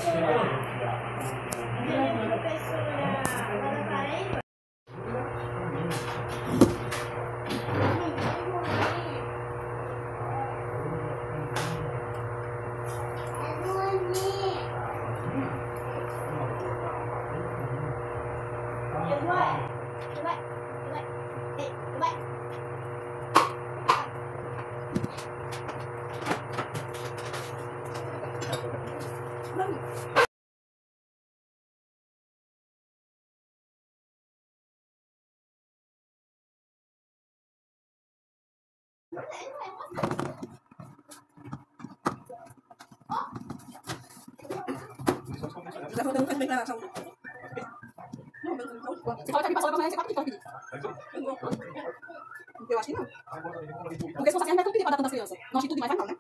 Eu acho que não. Porque se fosse assim, a gente vai pedir pra dar tantas crianças. Não acho que tudo demais vai não, né?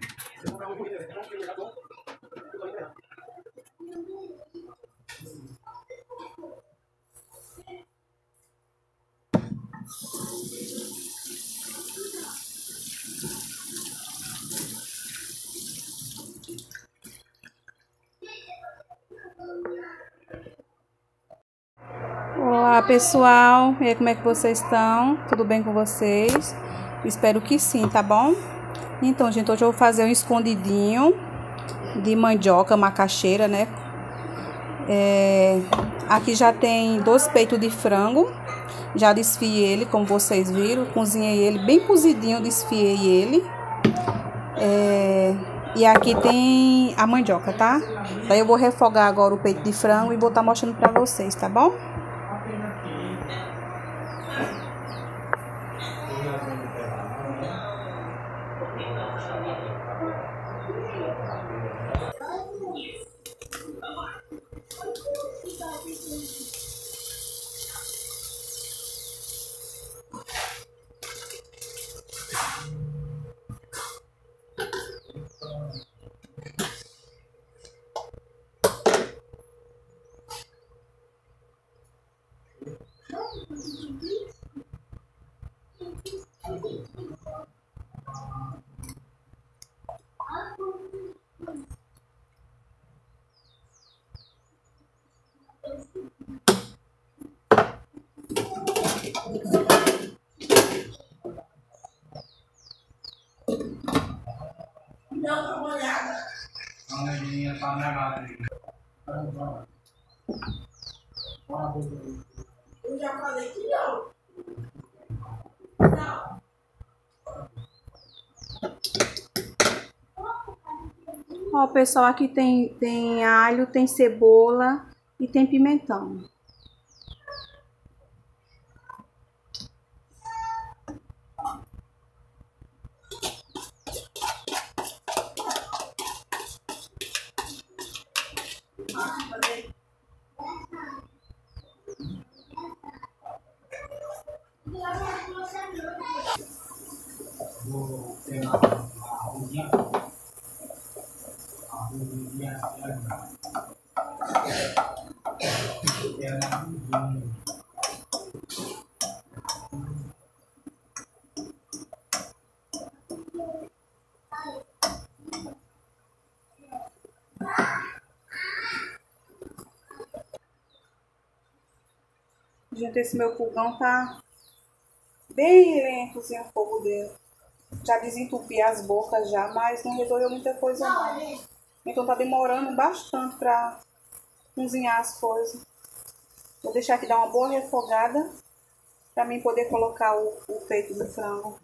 Olá pessoal, e aí, como é que vocês estão? Tudo bem com vocês? Espero que sim, tá bom? Então, gente, hoje eu vou fazer um escondidinho de mandioca macaxeira, né? Aqui já tem 2 peitos de frango. Já desfiei ele, como vocês viram. Cozinhei ele bem cozidinho, desfiei ele. E aqui tem a mandioca, tá? Daí eu vou refogar agora o peito de frango e vou estar mostrando pra vocês, tá bom? Eu já falei que não. Ó, pessoal, aqui tem alho, tem cebola e tem pimentão. Gente, esse meu fogão tá bem lentozinho o fogo dele. Já desentupi as bocas já, mas não resolveu muita coisa não. Então tá demorando bastante pra cozinhar as coisas. Vou deixar aqui dar uma boa refogada pra mim poder colocar o peito do frango.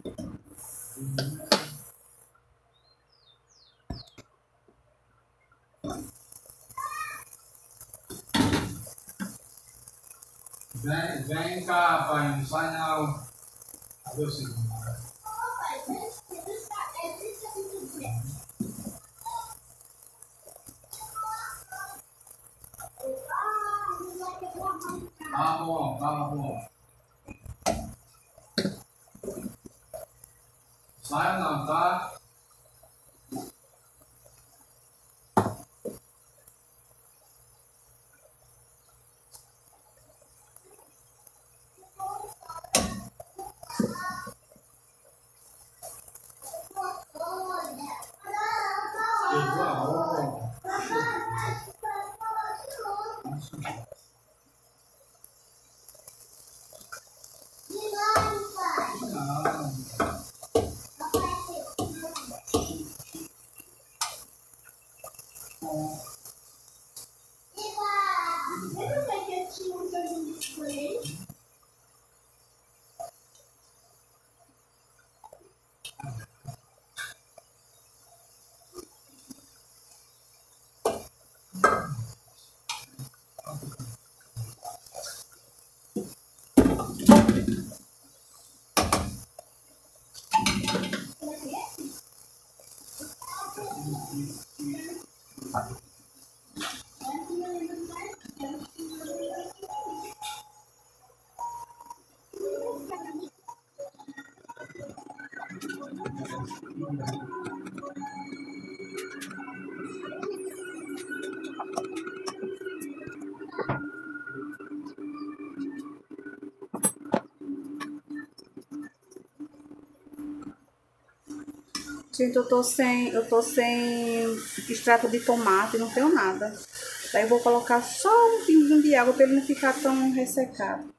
Vem cá, pai, não sai não. Cadê o segundo? Tá bom, tá bom. Saia não, tá? Pegou a roupa. Gente, eu tô sem extrato de tomate, não tenho nada. Daí eu vou colocar só um pinguinho de água para ele não ficar tão ressecado.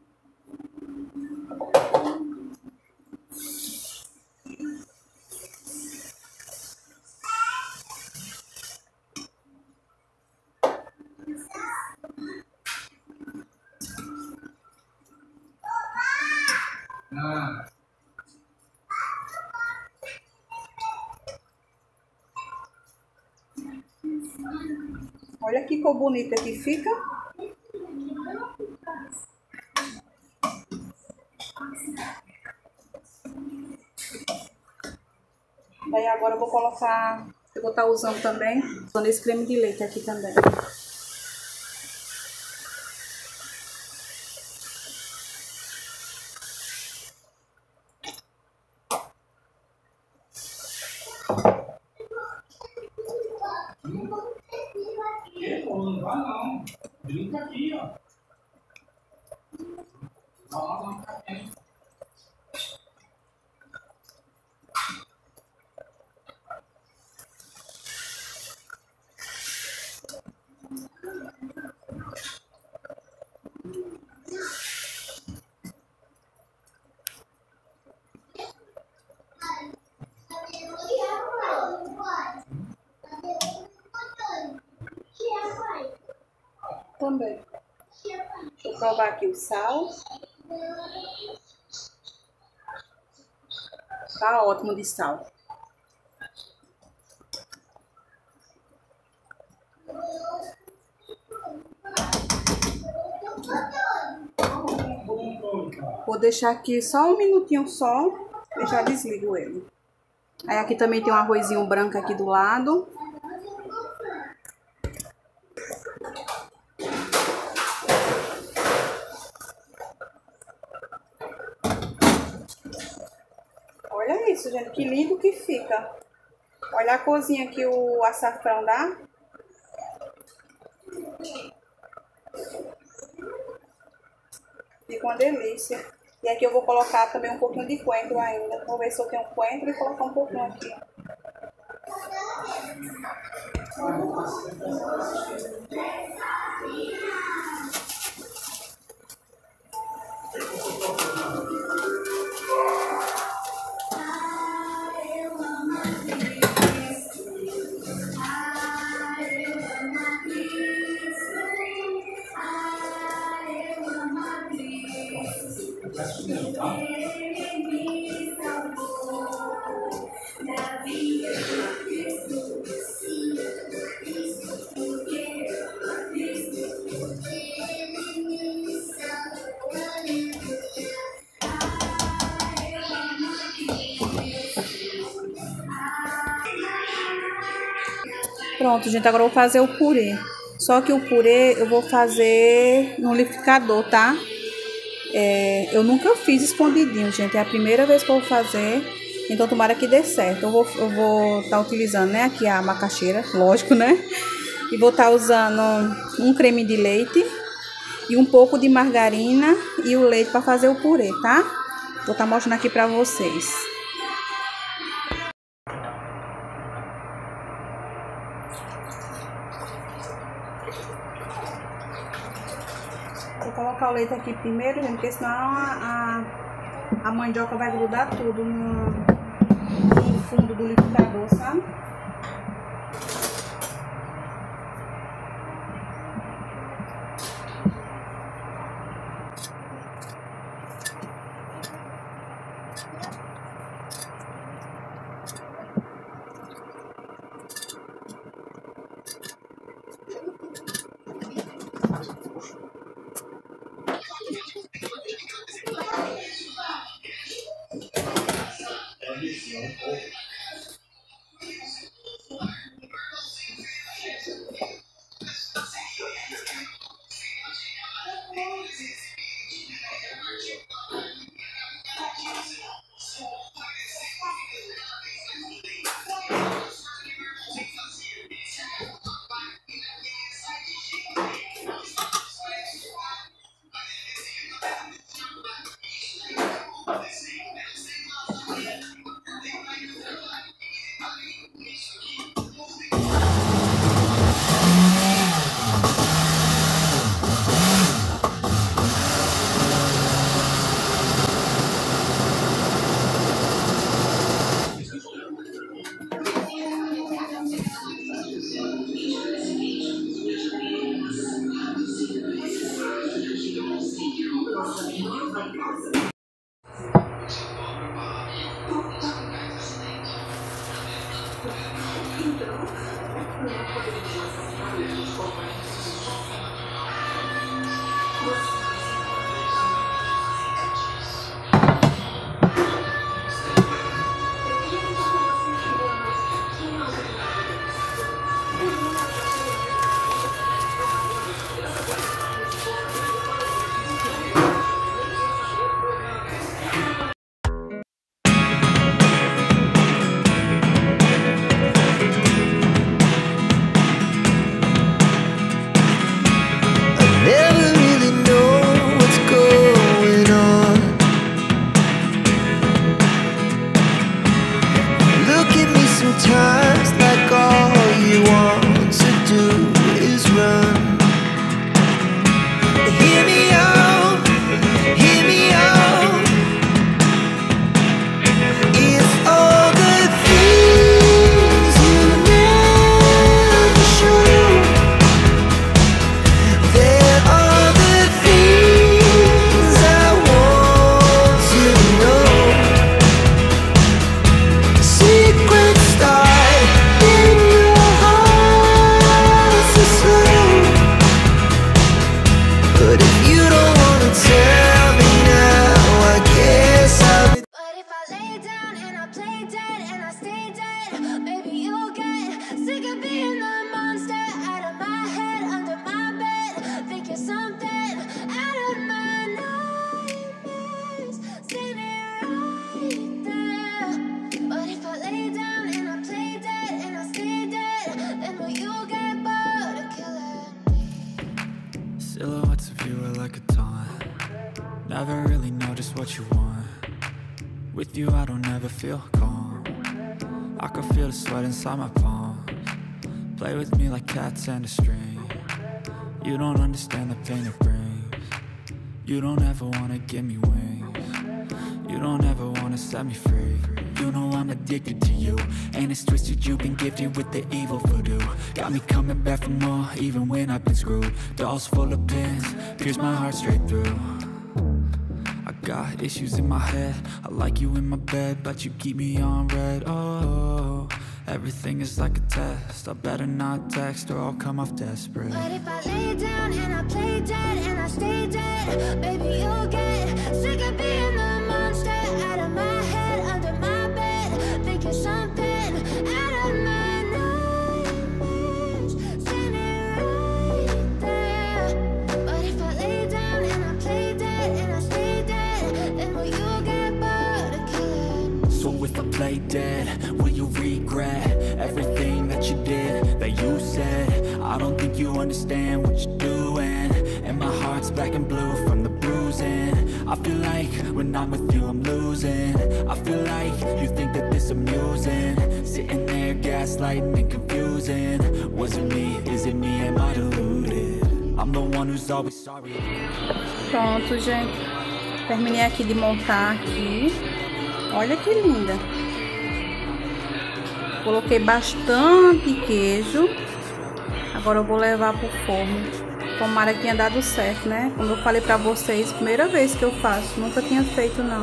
Olha que cor bonita que fica. Daí agora eu vou colocar, eu vou estar usando também, usando esse creme de leite aqui também. Não vai não. Brinca aqui, ó. Não tá quente. Também. Deixa eu provar aqui o sal. Tá ótimo de sal. Vou deixar aqui só um minutinho só e já desligo ele. Aí aqui também tem um arrozinho branco aqui do lado. Olha isso, gente, que lindo que fica. Olha a corzinha que o açafrão dá. Fica uma delícia. E aqui eu vou colocar também um pouquinho de coentro ainda. Vou ver se eu tenho coentro e colocar um pouquinho aqui. Pronto, gente, agora eu vou fazer o purê. Só que o purê eu vou fazer no liquidificador, tá? Eu nunca fiz escondidinho, gente. É a primeira vez que eu vou fazer. Então tomara que dê certo. Eu vou estar utilizando, né, aqui a macaxeira, lógico, né? E vou estar usando um creme de leite e um pouco de margarina e o leite para fazer o purê, tá? Vou estar mostrando aqui para vocês. Vou colocar o leite aqui primeiro, gente, porque senão a mandioca vai grudar tudo no fundo do liquidificador, sabe? Sometimes like all you want to do is run. Hear me out, hear me out. If all the things you never show, there are the things I want to know. Secrets start in your heart so slow. But if you don't wanna tell me now, I guess I'll. But if I lay down and I play dead and I stay dead, maybe you'll get sick of being the monster out of my head, under my bed, thinking something out of my nightmares, standing right there. But if I lay down and I play dead and I stay dead, then will you get bored of killing me? Silhouettes of you are like a taunt. Never really know just what you want. With you I don't ever feel calm. I can feel the sweat inside my palms. Play with me like cats and a string. You don't understand the pain it brings. You don't ever wanna give me wings. You don't ever wanna set me free. You know I'm addicted to you, and it's twisted. You've been gifted with the evil voodoo. Got me coming back for more, even when I've been screwed. Dolls full of pins, pierce my heart straight through. I got issues in my head. I like you in my bed, but you keep me on red. Oh, everything is like a test. I better not text or I'll come off desperate. But if I lay down and I play dead and I stay dead, baby you'll get sick of being the monster out of my head, under my bed, thinking something out of my nightmares, standing right there. But if I lay down and I play dead and I stay dead, then will you get bored of killing me? So if I play dead, will you regret everything that you did, that you said? I don't think you understand what you're doing, and my heart's black and blue from the bruising. I feel like when I'm with you I'm losing. I feel like you think that this amusing, sitting there gaslighting and confusing. Was it me? Is it me? Am I deluded? I'm the one who's always sorry. Pronto, gente. Terminei aqui de montar aqui. Olha que linda. Coloquei bastante queijo. Agora eu vou levar pro forno. Tomara que tenha dado certo, né? Como eu falei pra vocês, primeira vez que eu faço. Nunca tinha feito, não.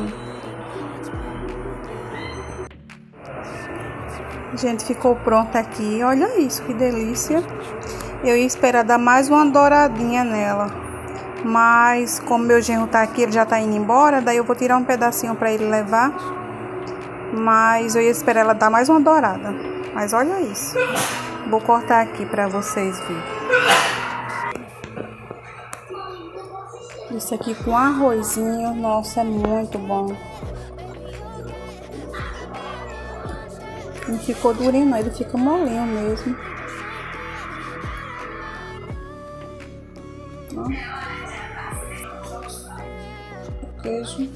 Gente, ficou pronta aqui. Olha isso, que delícia. Eu ia esperar dar mais uma douradinha nela. Mas como meu genro tá aqui, ele já tá indo embora. Daí eu vou tirar um pedacinho pra ele levar. Mas eu ia esperar ela dar mais uma dourada. Mas olha isso. Vou cortar aqui pra vocês verem. Isso aqui com arrozinho. Nossa, é muito bom. Não ficou durinho não, ele fica molinho mesmo. Ó. O queijo.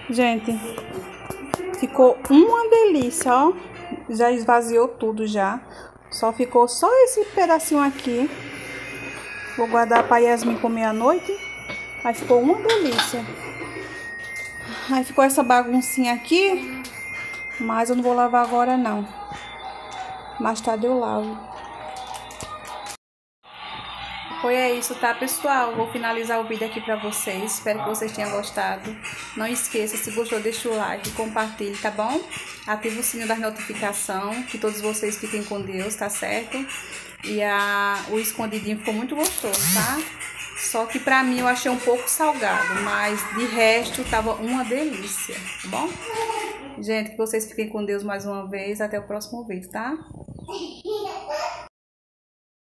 Gente, ficou uma delícia, ó. Já esvaziou tudo já. Só ficou só esse pedacinho aqui. Vou guardar para Yasmin comer à noite. Aí ficou uma delícia. Aí ficou essa baguncinha aqui. Mas eu não vou lavar agora não. Mais tarde eu lavo. Foi isso, tá, pessoal? Vou finalizar o vídeo aqui pra vocês. Espero que vocês tenham gostado. Não esqueça, se gostou, deixa o like, compartilhe, tá bom? Ativa o sininho das notificações. Que todos vocês fiquem com Deus, tá certo? E o escondidinho ficou muito gostoso, tá? Só que pra mim eu achei um pouco salgado. Mas de resto tava uma delícia, tá bom? Gente, que vocês fiquem com Deus mais uma vez. Até o próximo vídeo, tá?